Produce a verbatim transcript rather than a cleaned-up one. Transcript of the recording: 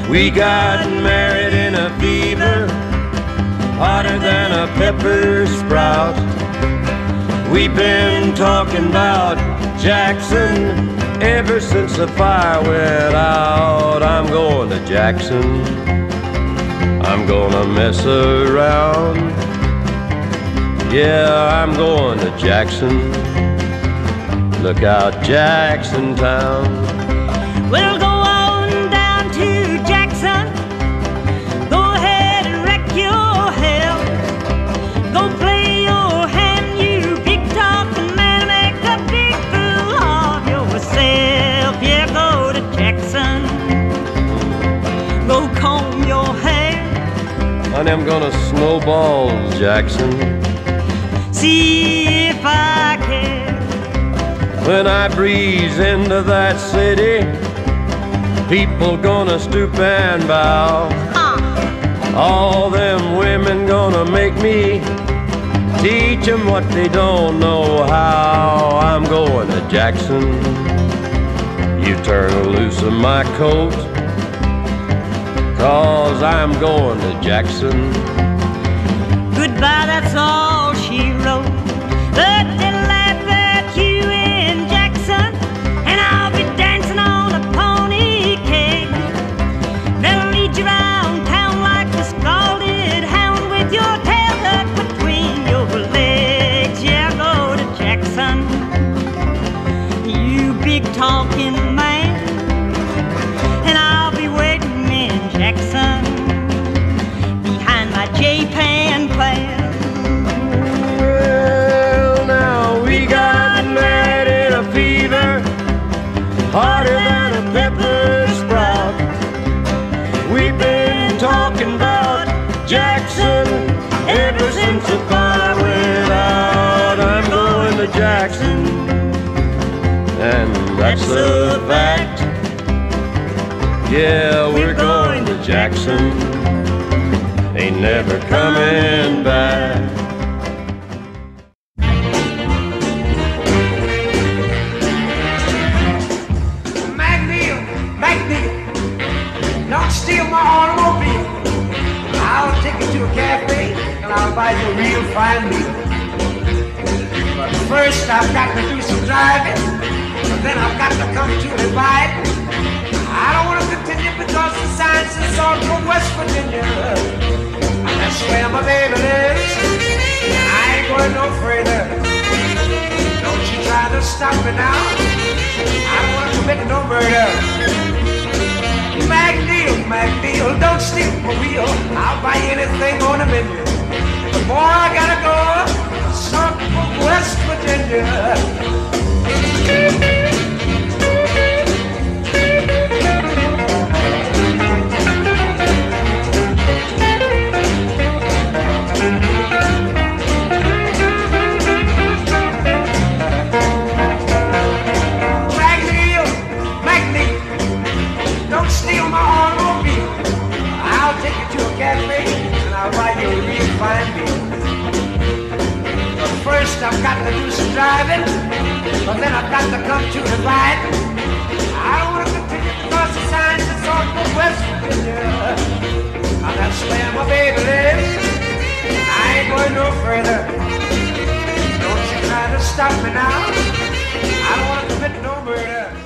We got married in a fever, hotter than a pepper sprout. We've been talking about Jackson ever since the fire went out. I'm going to Jackson, I'm gonna mess around. Yeah, I'm going to Jackson. Look out, Jackson Town. We'll go on down to Jackson. Go ahead and wreck your hell. Go play your hand, you big talking man. Make a big fool of yourself. Yeah, go to Jackson. Go comb your hair. Honey, I'm gonna snowball Jackson. See if I care. When I breeze into that city, people gonna stoop and bow. Uh. All them women gonna make me teach them what they don't know how. I'm going to Jackson. You turn loose of my coat, 'cause I'm going to Jackson. Goodbye, that's all she wrote. But they'll laugh at you in Jackson, and I'll be dancing on a pony keg. They'll lead you around town like a scalded hound with your tail tucked between your legs. Yeah, go to Jackson, you big talking man, and I'll be waiting in Jackson behind my J-Pan plan. Hotter than a pepper sprout. We've been talking about Jackson ever since the fire went out. I'm going to Jackson, and that's a fact. Yeah, we're going to Jackson, ain't never coming back. Don't steal my automobile. I'll take you to a cafe and I'll buy you a real fine meal. But first I've got to do some driving, and then I've got to come to divide. I don't want to continue because the sign says on from West Virginia, and that's where my baby lives. I ain't going no further. Don't you try to stop me now. I don't want to commit no murder. MacDeal, MacDeal, don't steal my wheel. I'll buy anything on the menu. But boy, I gotta go south from West Virginia. Steal my automobile. I'll take you to a cafe and I'll buy you a real fine meal. But first I've got to do some driving, but then I've got to come to the ride. I don't want to continue because the sign says on from West Virginia. Now that's where my baby lives. I ain't going no further. Don't you try to stop me now. I don't want to commit no murder.